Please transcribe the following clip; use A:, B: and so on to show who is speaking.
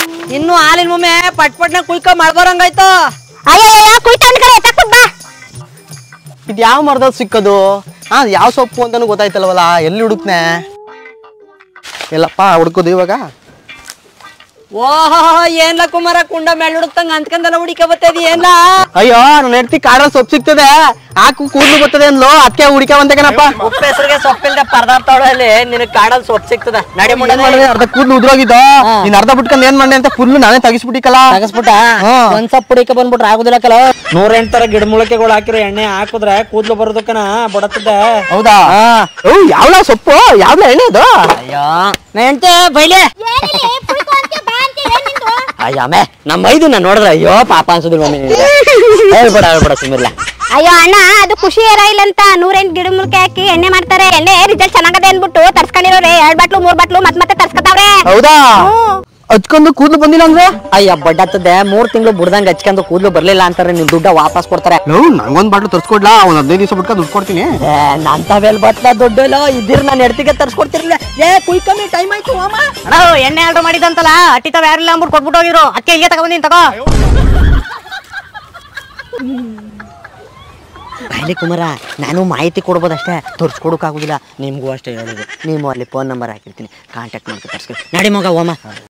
A: ಇನ್ನು ಹಾಲಿನ ಮುಮ್ಮೆ ಪಟ್ಪಟ್ನ ಕುಯ್ಕ ಮಾಡ್ಬರಂಗಾಯ್ತು.
B: ಅಯ್ಯಯ್ಯ ಕುಯ್ತಾನ್ ಕಡೆ ತಕ್ಕ ಬಾ.
C: ಇದು ಯಾವ ಮರದಲ್ಲಿ ಸಿಕ್ಕದು? ಯಾವ ಸೊಪ್ಪು ಅಂತಾನು ಗೊತ್ತಾಯ್ತಲ್ವಲ್ಲ, ಎಲ್ಲಿ ಹುಡುಕ್ನೆ? ಎಲ್ಲಪ್ಪ ಹುಡುಕೋದು ಇವಾಗ.
A: ಓಹೋ ಏನ್ಲ ಕುಮಾರ ಕುಂಡ ಮೇಲೆ ಹುಡುಕ್ತಂಗ ಅಂತ್ಕಂದಲ್ಲ ಹುಡಿಕ ಬರ್ತದ ಏನ್ಲ?
C: ಅಯ್ಯೋ ನನ್ನ ಹೆಂಡತಿ ಕಾಡಲ್ಲಿ ಸೊಪ್ಪು ಸಿಗ್ತದೆ, ಹಾಕು ಕೂದಲು ಬರ್ತದೆ ಅಂದ್ಲು, ಅದಕ್ಕೆ ಹುಡಿಕ ಬಂತೇನಪ್ಪ.
A: ಉಪ್ಪು ಹೆಸರಿಗೆ ಸೊಪ್ಪಿಲ್ದೆ ಪರದಾಡ್ತಾವಳಿ ನಿನಗ್ ಕಾಡಲ್ಲಿ ಸೊಪ್ಪು ಸಿಗ್ತದ. ನಡಿ ಮುಂದೆ
C: ಅರ್ಧ ಕೂದಲು ಉದ್ರೋಗಿದ್ದು, ನೀನ್ ಅರ್ಧ ಬಿಟ್ಕೊಂಡು ಏನ್ ಮಾಡಿ ಅಂತ ಫುಲ್ ನಾನೇ ತಗಿಸ್ಬಿಟ್ಟಿಕಲ್ಲ.
A: ತಗಸ್ಬಿಟ್ಟ ಒಂದ್ ಸೊಪ್ಪು ಹುಡಿಕ ಬಂದ್ಬಿಟ್ರೆ ಆಗುದಿಲ್ಲ ಕಲ. 108 ತರ ಗಿಡ ಮೂಲಿಕೆಗಳು ಹಾಕಿರೋ ಎಣ್ಣೆ ಹಾಕುದ್ರೆ ಕೂದ್ಲು ಬರೋದಕ್ಕನ ಬಡತದೆ.
C: ಹೌದಾ? ಯಾವ್ಲ ಸೊಪ್ಪು ಯಾವ್ಲ ಎಣ್ಣೆ ಅದು?
A: ಅಯ್ಯೋ ನೆಂಟೆ ಬೈಲೆ. ಅಯ್ಯಮ್ಮೆ ನಮ್ಮ ಐದು ನಾನು ನೋಡಿದ್ರೆ ಅಯ್ಯೋ ಪಾಪ ಅನ್ಸುದಿಲ್ಲ ಮಮ್ಮಿ. ಹೇಳ್ಬೇಡ ಸುಮ್ಮಿರ್ಲ.
B: ಅಯ್ಯೋ ಅಣ್ಣ, ಅದು ಖುಷಿ ಏರ ಇಲ್ಲ ಅಂತ 108 ಗಿಡ ಮೂಲಿಕೆ ಹಾಕಿ ಎಣ್ಣೆ ಮಾಡ್ತಾರೆ. ಎಣ್ಣೆ ರಿಸಲ್ಟ್ ಚೆನ್ನಾಗದೆ ಅನ್ಬಿಟ್ಟು ತರ್ಸ್ಕೊಂಡಿರೋರೆ 2 ಬಾಟ್ಲು 3 ಬಾಟ್ಲು ಮತ್ತೆ ತರ್ಸ್ಕೊತಾವ್ರೆ.
C: ಹೌದಾ? ಹಚ್ಕೊಂಡು ಕೂದಲು ಬಂದಿಲ್ಲ ಅಂದ್ರೆ?
A: ಅಯ್ಯ ಬಡ್ಡತ್ತದೆ 3 ತಿಂಗಳು ಬುಡ್ದಂಗ ಹಚ್ಕೊಂಡು ಕೂದಲು ಬರ್ಲಿಲ್ಲ ಅಂತಾರೆ, ನಿನ್ ದುಡ್ಡ ವಾಪಸ್ ಕೊಡ್ತಾರೆ.
C: ನಂಗೊಂದ್ ಬಾಟ್ಲು ತರ್ಸ್ಕೊಡ್ಲಾ? ಒಂದ್ 15 ದಿವಸ ಬಿಟ್ಕೊಂಡು ದುಡ್ಡು ಕೊಡ್ತೀನಿ.
A: ನಂತವೇಲ್ ಬಟ್ಲ ದುಡ್ಡು ಇದ್ದೀರ ನಾನು ಎಡ್ತಿಗೆ ತರ್ಸ್ಕೊಡ್ತಿರ್ಲಿಲ್ಲ. ಕುಯ್ಕಮ್ಮಿ ಟೈಮ್ ಆಯ್ತು ಅಮ್ಮ. ಅಣ್ಣ ಎಣ್ಣೆ ಆರ್ಡರ್ ಮಾಡಿದಂತಲ್ಲ ಅಟ್ಟಿತಾವ ಯಾರಿಲ್ಲ ಅಂದ್ಬಿಟ್ಟು ಕೊಟ್ಬಿಟ್ಟು ಹೋಗಿರು. ಅದಕ್ಕೆ ಇಲ್ಲಿಗೆ ತಗೊಂಡಿನಿ ತಗೋ. ಬಾಯ್ಲಿ ಕುಮಾರ, ನಾನು ಮಾಹಿತಿ ಕೊಡ್ಬೋದಷ್ಟೇ, ತೋರಿಸ್ಕೊಡೋಕ್ಕಾಗೋದಿಲ್ಲ. ನಿಮ್ಗೂ ಅಷ್ಟೇ ಹೇಳೋದು. ನೀವು ಅಲ್ಲಿ ಫೋನ್ ನಂಬರ್ ಹಾಕಿರ್ತೀನಿ, ಕಾಂಟ್ಯಾಕ್ಟ್ ಮಾಡ್ಕೊ ತರ್ಸ್ಕೊ. ನಡಿ ಮಗ ಹೋಮ.